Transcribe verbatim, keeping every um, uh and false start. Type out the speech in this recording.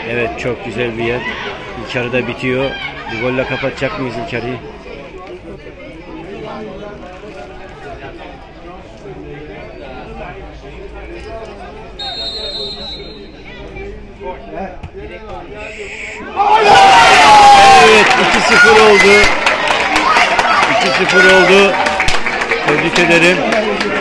Evet, çok güzel bir yer. İlk yarı da bitiyor. Bir golle kapatacak mıyız ilk yarıyı? Evet, iki sıfır oldu. iki sıfır oldu. Tebrik ederim.